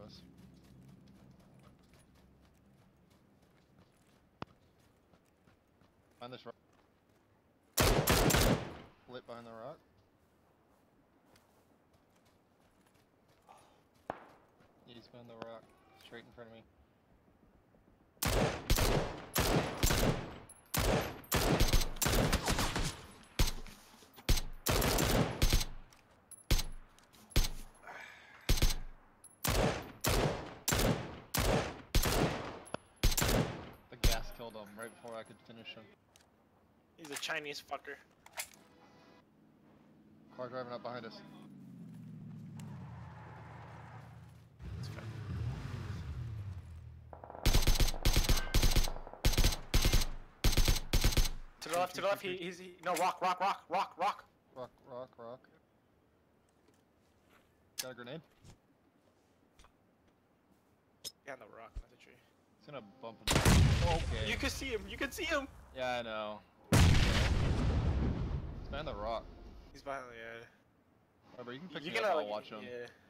us. Behind this rock. Lit behind the rock. He's behind the rock, straight in front of me. The gas killed him right before I could finish him. He's a Chinese fucker. Car driving up behind us. It's fine. To the left, to the left, no, rock. Rock. Got a grenade? Yeah, no rock, not the tree. He's gonna bump into me. Okay. You can see him! Yeah, I know. He's behind the rock. He's behind, yeah. Whatever, you can pick You me can up, I'll like, watch him. yeah.